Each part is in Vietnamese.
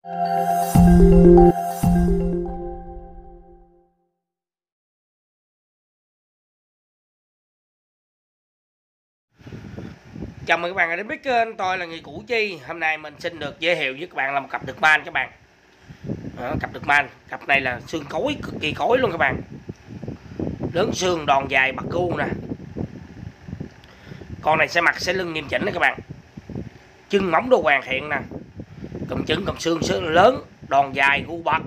Chào mừng các bạn đến với kênh tôi là người Củ Chi. Hôm nay mình xin được giới thiệu với các bạn là một cặp đực man các bạn. Cặp đực man, cặp này là xương cối, cực kỳ cối luôn các bạn. Lớn xương, đòn dài, bạc gu nè. Con này sẽ mặt sẽ lưng nghiêm chỉnh nè các bạn. Chân móng đồ hoàn thiện nè. Cụm trứng, cụm xương lớn, đòn dài, gu bạc.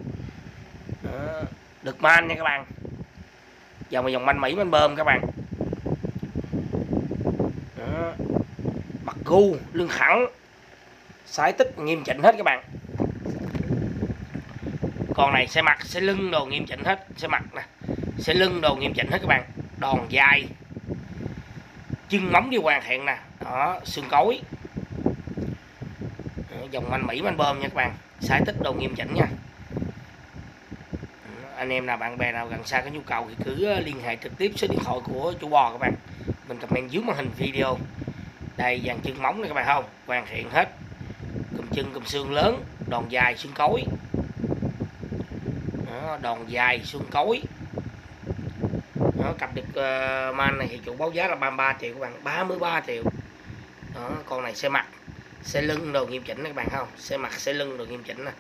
Đực man nha các bạn. Dòng manh Mỹ manh bơm các bạn. Bạc gu, lưng thẳng, sải tích nghiêm chỉnh hết các bạn. Con này sẽ mặt sẽ lưng đồ nghiêm chỉnh hết, sẽ mặt nè, sẽ lưng đồ nghiêm chỉnh hết các bạn. Đòn dài, chân móng đi hoàn thiện nè, đó, xương cối. Dòng manh Mỹ manh bơm nha các bạn, sải tích đồ nghiêm chỉnh nha. Anh em nào bạn bè nào gần xa có nhu cầu thì cứ liên hệ trực tiếp số điện thoại của chủ bò các bạn, mình comment dưới màn hình video. Đây dàn chân móng này các bạn không, hoàn thiện hết, cùm chân cùm xương lớn, đòn dài xương cối. Đó, đòn dài xương cối. Đó, cặp đực man này thì chủ báo giá là 33 triệu các bạn, 33 triệu. Đó, con này xe mặt xe lưng đồ nghiêm chỉnh các bạn không, xe mặt xe lưng đồ nghiêm chỉnh nè.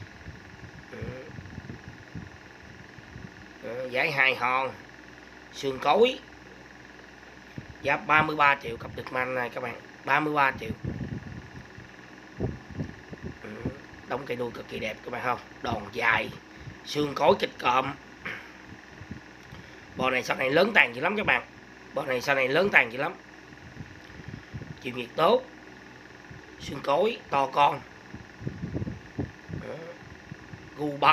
Dải 2 hòn, xương cối, giá 33 triệu cặp đực man này các bạn, 33 triệu. Đóng cây đuôi cực kỳ đẹp các bạn không, đòn dài, xương cối kịch cộm. Bò này sau này lớn tàn dữ lắm các bạn, bò này sau này lớn tàn dữ lắm, chịu nhiệt tốt, xương cối to con, gu bật,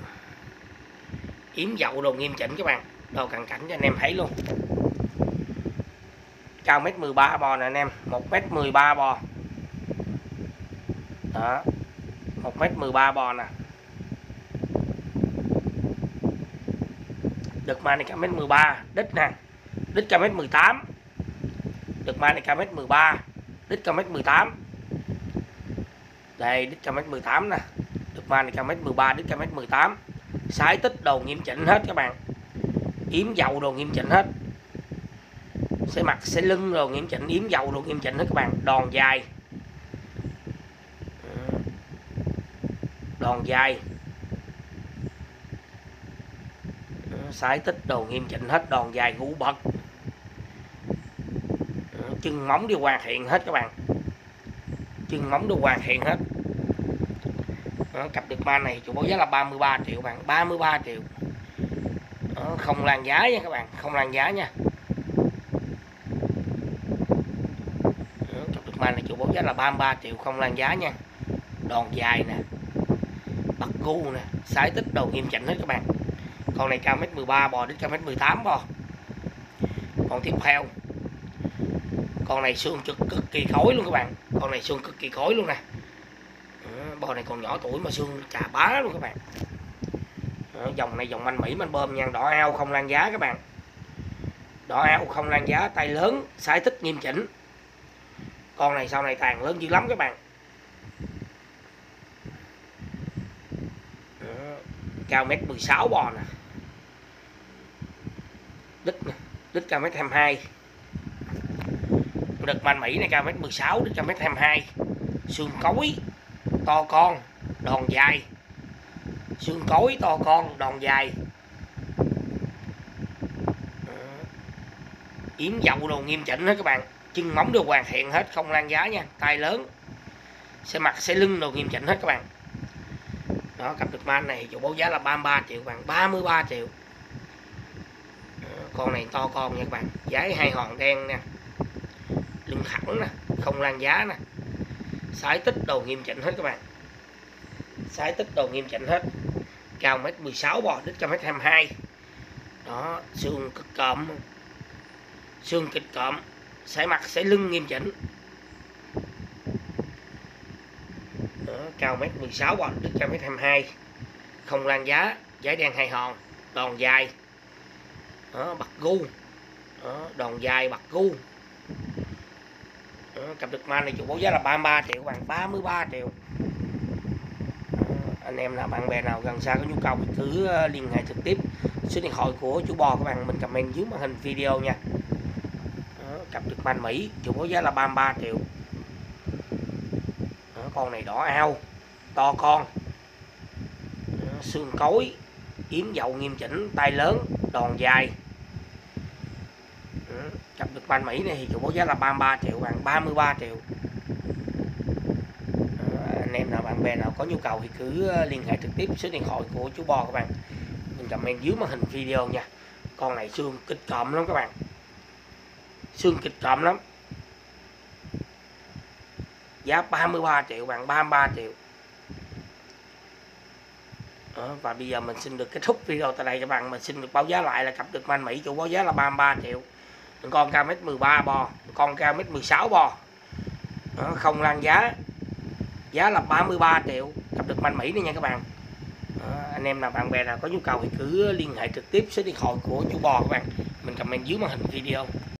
yếm dậu đồ nghiêm chỉnh các bạn, đồ cận cảnh cho anh em thấy luôn. Cao 1m13 bò nè anh em, 1m13 bò. Đó, 1m13 bò nè. Đực man này cao 1m13, đít nè, đít cao 1m18. Đực man này cao 1m13, đít cao 1m18. Đây, đít cao 1m18 nè. Đực man này cao 1m13, đít cao 1m18. Sải tích đồ nghiêm chỉnh hết các bạn, yếm dậu đồ nghiêm chỉnh hết, xe mặt xe lưng đồ nghiêm chỉnh, yếm dậu đồ nghiêm chỉnh hết các bạn. Đòn dài, đòn dài, sải tích đồ nghiêm chỉnh hết, đòn dài gũ bật, chân móng đi hoàn thiện hết các bạn, chân móng đều hoàn thiện hết. Đó, cặp đực man này chủ báo giá là 33 triệu bạn, 33 triệu. Đó, không lan giá nha các bạn, không lan giá nha. Đó, cặp đực man này chủ báo giá là 33 triệu, không lan giá nha. Đòn dài nè, bạc gu nè, sải tích đồ nghiêm chỉnh hết các bạn. Con này cao 1m13 bò, đến cao 1m18 bò. Còn tiếp theo, con này xương cực kỳ khối luôn các bạn, con này xương cực kỳ khối luôn nè. Bò này còn nhỏ tuổi mà xương chà bá luôn các bạn. Dòng này dòng manh Mỹ manh bơm nha, đỏ ao không lan giá các bạn, đỏ ao không lan giá, tay lớn, sải tích nghiêm chỉnh. Con này sau này tàn lớn dữ lắm các bạn. Cao 1m16 bò nè, đít cao 1m22. Đực man Mỹ này cao 1m16, đít cao 1m22, xương cối to con, đòn dài, xương cối to con, đòn dài, yếm dậu đồ nghiêm chỉnh hết các bạn, chân móng đều hoàn thiện hết, không lan giá nha, tay lớn, xe mặt xe lưng đồ nghiêm chỉnh hết các bạn. Đó, cặp đực man này chủ báo giá là 33 triệu các bạn, 33 triệu. Con này to con nha các bạn, dải 2 hòn đen nè, lưng thẳng nè, không lan giá nè, sải tích đồ nghiêm chỉnh hết các bạn, sải tích đồ nghiêm chỉnh hết. Cao 1m16 bò, đít cao 1m22. Đó, xương cực cộm, xương kịch cộm, sải mặt sải lưng nghiêm chỉnh. Đó, cao 1m16 bò, đít cao 1m22, không lan giá, dải đen 2 hòn, đòn dài. Đó, bạc gu. Đó, đòn dài bạc gu. Đó, cặp đực man này chủ báo giá là 33 triệu các bạn, 33 triệu. anh em nào bạn bè nào gần xa có nhu cầu thì cứ liên hệ trực tiếp số điện thoại của chủ bò các bạn, mình comment dưới màn hình video nha. Đó, cặp trực manh Mỹ chủ có giá là 33 triệu. Đó, con này đỏ ao to con. Đó, xương cối yếm dậu nghiêm chỉnh, tay lớn, đòn dài. Đó, cặp trực manh Mỹ này thì chủ có giá là 33 triệu bạn, 33 triệu. Anh em nào bạn bè nào có nhu cầu thì cứ liên hệ trực tiếp số điện thoại của chú Bo các bạn, mình comment dưới màn hình video nha. Con này xương kịch cộm lắm các bạn, xương kịch cộm lắm, giá 33 triệu bạn, 33 triệu. Đó, và bây giờ mình xin được kết thúc video tại đây các bạn, mình xin được báo giá lại là cặp đực manh Mỹ chủ báo giá là 33 triệu. Con cao mét 13 bò, con cao mét 16 bò. Đó, không lan giá, giá là 33 triệu cặp đực manh Mỹ này nha các bạn. Đó, anh em nào bạn bè nào có nhu cầu thì cứ liên hệ trực tiếp số điện thoại của chủ bò các bạn, mình comment dưới màn hình video.